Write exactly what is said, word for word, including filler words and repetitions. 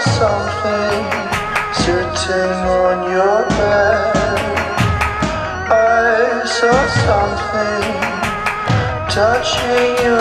something sitting on your bed. I saw something touching your